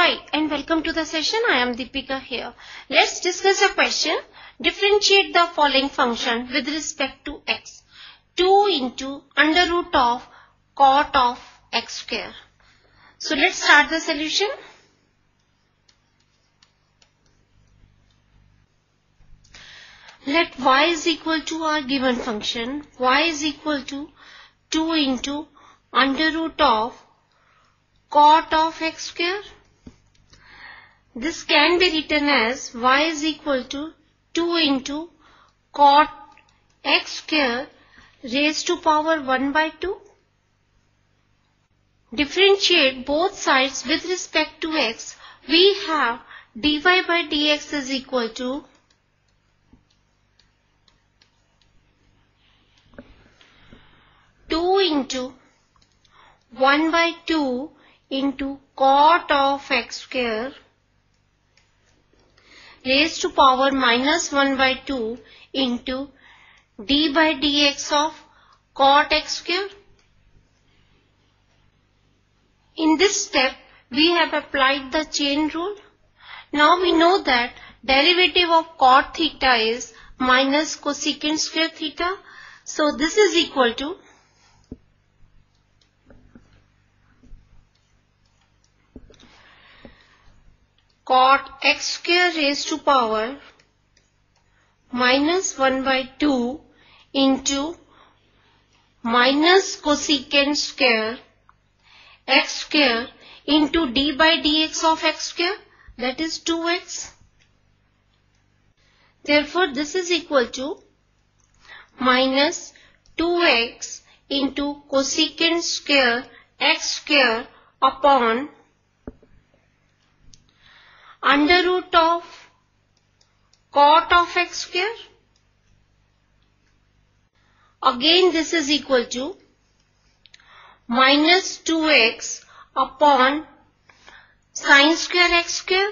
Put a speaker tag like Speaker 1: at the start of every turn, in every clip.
Speaker 1: Hi and welcome to the session. I am Deepika here. Let's discuss a question. Differentiate the following function with respect to x. 2 into under root of cot of x square. So let's start the solution. Let y is equal to our given function. Y is equal to 2 into under root of cot of x square. This can be written as y is equal to 2 into cot x square raised to power 1 by 2. Differentiate both sides with respect to x. We have dy by dx is equal to into 1 by 2 into cot of x square raised to power minus 1 by 2 into d by dx of cot x square. In this step, we have applied the chain rule. Now we know that derivative of cot theta is minus cosecant square theta. So this is equal to cot x square raised to power minus 1 by 2 into minus cosecant square x square into d by dx of x square, that is 2x. Therefore, this is equal to minus 2x into cosecant square x square upon under root of cot of x square. Again, this is equal to minus 2x upon sine square x square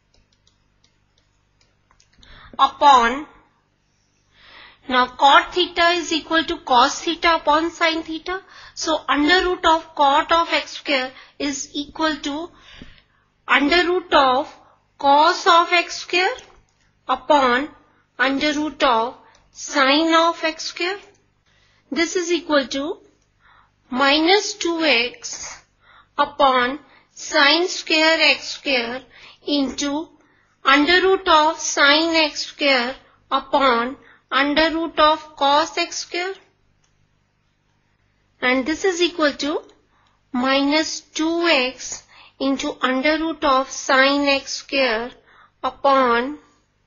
Speaker 1: upon, now cot theta is equal to cos theta upon sine theta. So under root of cot of x square is equal to under root of cos of x square upon under root of sine of x square. This is equal to minus 2x upon sine square x square into under root of sine x square upon under root of cos x square. And this is equal to minus 2x into under root of sine x square upon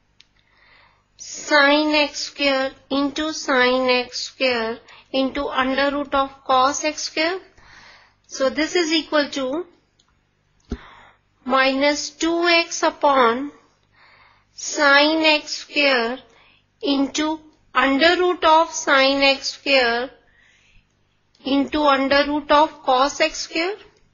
Speaker 1: sine x square into sine x square into under root of cos x square. So this is equal to minus 2x upon sine x square into under root of sine x square into under root of cos x square.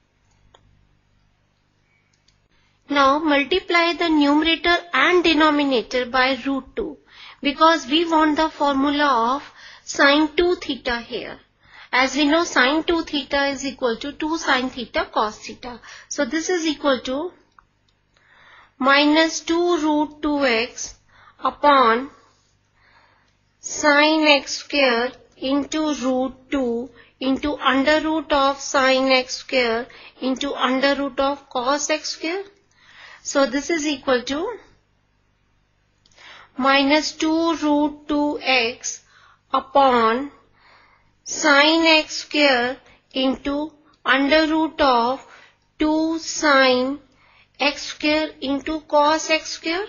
Speaker 1: Now multiply the numerator and denominator by root 2 because we want the formula of sine 2 theta here. As we know, sine 2 theta is equal to 2 sine theta cos theta. So this is equal to minus 2 root 2x upon sine x square into root 2 into under root of sine x square into under root of cos x square. So this is equal to minus 2 root 2x upon sine x square into under root of 2 sine x square into cos x square.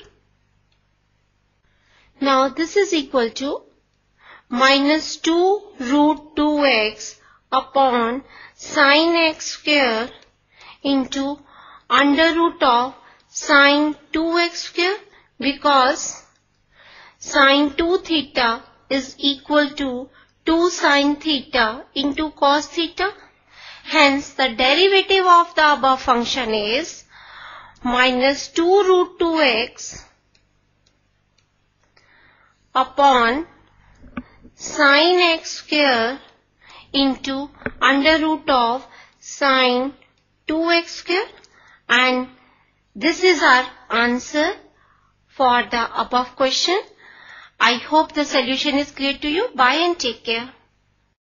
Speaker 1: Now this is equal to minus 2 root 2x upon sine x square into under root of sine 2x square because sine 2 theta is equal to 2 sine theta into cos theta. Hence, the derivative of the above function is minus 2 root 2x upon sine x square into under root of sine 2x square, and This is our answer for the above question. I hope the solution is clear to you. Bye and take care.